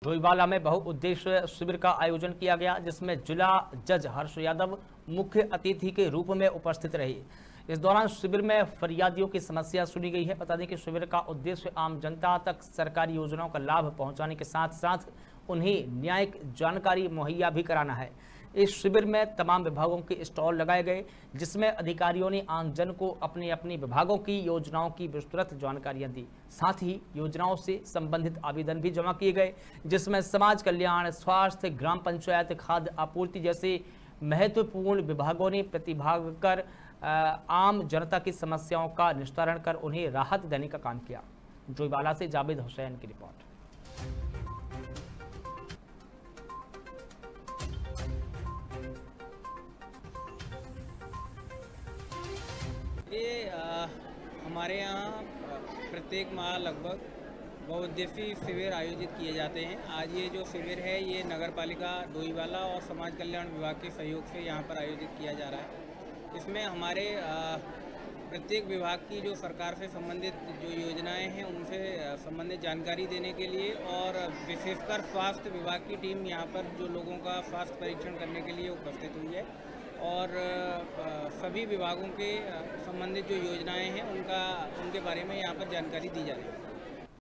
डोईवाला में बहुउद्देशीय शिविर का आयोजन किया गया, जिसमें जिला जज हर्ष यादव मुख्य अतिथि के रूप में उपस्थित रहे। इस दौरान शिविर में फरियादियों की समस्या सुनी गई है। बता दें कि शिविर का उद्देश्य आम जनता तक सरकारी योजनाओं का लाभ पहुंचाने के साथ साथ उन्हें न्यायिक जानकारी मुहैया भी कराना है। इस शिविर में तमाम विभागों के स्टॉल लगाए गए, जिसमें अधिकारियों ने आमजन को अपने अपने विभागों की योजनाओं की विस्तृत जानकारियां दी। साथ ही योजनाओं से संबंधित आवेदन भी जमा किए गए, जिसमें समाज कल्याण, स्वास्थ्य, ग्राम पंचायत, खाद्य आपूर्ति जैसे महत्वपूर्ण विभागों ने प्रतिभाग कर आम जनता की समस्याओं का निस्तारण कर उन्हें राहत देने का काम किया। डोईवाला से जावेद हुसैन की रिपोर्ट। ये हमारे यहाँ प्रत्येक माह लगभग बहुउद्देशीय शिविर आयोजित किए जाते हैं। आज ये जो शिविर है ये नगर पालिका डोईवाला और समाज कल्याण विभाग के सहयोग से यहाँ पर आयोजित किया जा रहा है। इसमें हमारे प्रत्येक विभाग की जो सरकार से संबंधित जो योजनाएं हैं उनसे संबंधित जानकारी देने के लिए और विशेषकर स्वास्थ्य विभाग की टीम यहाँ पर जो लोगों का स्वास्थ्य परीक्षण करने के लिए उपस्थित हुई है और सभी विभागों के संबंधित जो योजनाएं हैं उनके बारे में यहाँ पर जानकारी दी जा रही है।